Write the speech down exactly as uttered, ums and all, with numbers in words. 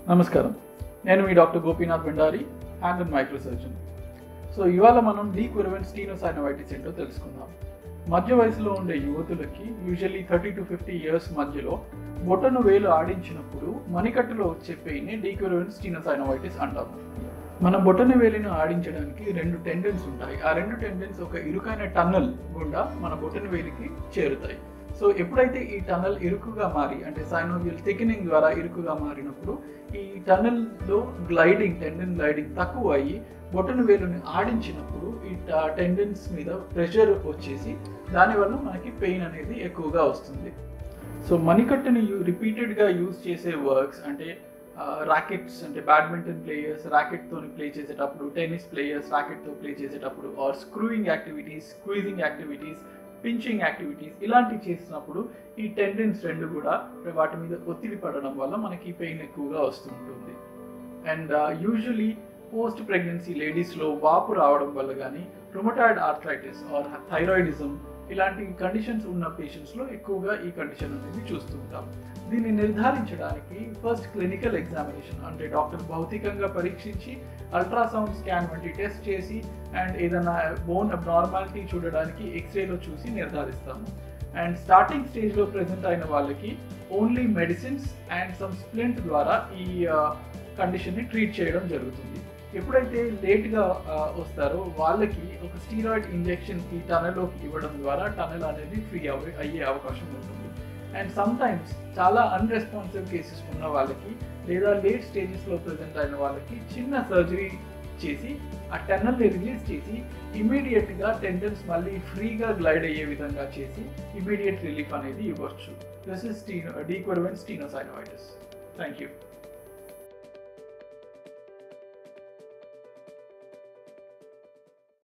నమస్కారం, నేను మీ doctor Gopinath Bhandari, hand and micro surgeon. So ఇవాళ మనం డీక్వెరవెంట్ స్టీనోసైనోవైటిస్ ఏంటో తెలుసుకుందాం. మధ్య వయసులో ఉండే యువతులకి usually thirty to fifty years మధ్యలో బొటను వేలు ఆడించినప్పుడు మణికట్టులో వచ్చే పెయిన్ డీక్వెరవెంట్ స్టీనోసైనోవైటిస్ అంటాము. మన బొటను వేలిని ఆడించడానికి రెండు టెండన్స్ ఉంటాయి. ఆ రెండు టెండన్స్ ఒక ఇరుకైన టన్నల్ గుండా మన బొటను వేలికి చేరుతాయి. సో ఎప్పుడైతే ఈ టన్నల్ ఇరుకుగా మారి, అంటే సైనోవియల్ థిక్నింగ్ ద్వారా ఇరుకుగా మారినప్పుడు ఈ టన్నల్లో గ్లైడింగ్ టెండన్ గ్లైడింగ్ తక్కువ అయ్యి బొటను వేలుని ఆడించినప్పుడు ఈ టెండన్స్ మీద ప్రెషర్ వచ్చేసి దానివల్ల మనకి పెయిన్ అనేది ఎక్కువగా వస్తుంది. సో మణికట్టుని రిపీటెడ్గా యూజ్ చేసే వర్క్స్ అంటే ర్యాకెట్స్, అంటే బ్యాడ్మింటన్ ప్లేయర్స్ ర్యాకెట్తో ప్లే చేసేటప్పుడు, టెన్నిస్ ప్లేయర్స్ ర్యాకెట్తో ప్లే చేసేటప్పుడు, or screwing activities, squeezing activities, pinching activities ఇలాంటివి చేసినప్పుడు ఈ టెండెన్స్ రెండు కూడా వాటి మీద ఒత్తిడి పడడం వల్ల మనకి పెయిన్ ఎక్కువగా వస్తుంటుంది. అండ్ యూజువలీ పోస్ట్ ప్రెగ్నెన్సీ లేడీస్లో వాపు రావడం వల్ల కానీ, రుమటాయిడ్ ఆర్థరైటిస్ ఆర్ థైరాయిడిజం ఇలాంటి కండిషన్స్ ఉన్న పేషెంట్స్లో ఎక్కువగా ఈ కండిషన్ అనేది చూస్తుంటాం. దీన్ని నిర్ధారించడానికి ఫస్ట్ క్లినికల్ ఎగ్జామినేషన్, అంటే డాక్టర్ భౌతికంగా పరీక్షించి అల్ట్రాసౌండ్ స్కాన్ వంటి టెస్ట్ చేసి అండ్ ఏదైనా బోన్ అబ్నార్మాలిటీ చూడడానికి ఎక్స్రేలో చూసి నిర్ధారిస్తాము. అండ్ స్టార్టింగ్ స్టేజ్లో ప్రెజెంట్ అయిన వాళ్ళకి only medicines and some splint ద్వారా ఈ కండిషన్ని ట్రీట్ చేయడం జరుగుతుంది. ఎప్పుడైతే లేట్గా వస్తారో వాళ్ళకి ఒక స్టీరాయిడ్ ఇంజెక్షన్ ఈ టనల్లోకి ఇవ్వడం ద్వారా టనల్ అనేది ఫ్రీ అవ అయ్యే అవకాశం ఉంటుంది. అండ్ సమ్ టైమ్స్ చాలా అన్రెస్పాన్సివ్ కేసెస్ ఉన్న వాళ్ళకి లేదా లేట్ స్టేజెస్లో ప్రజెంట్ అయిన వాళ్ళకి చిన్న సర్జరీ చేసి ఆ టనల్ని రిలీజ్ చేసి ఇమీడియట్గా టెండన్స్ మళ్ళీ ఫ్రీగా గ్లైడ్ అయ్యే విధంగా చేసి ఇమీడియట్ రిలీఫ్ అనేది ఇవ్వచ్చు. This is steno de Quervain tenosynovitis. Thank you.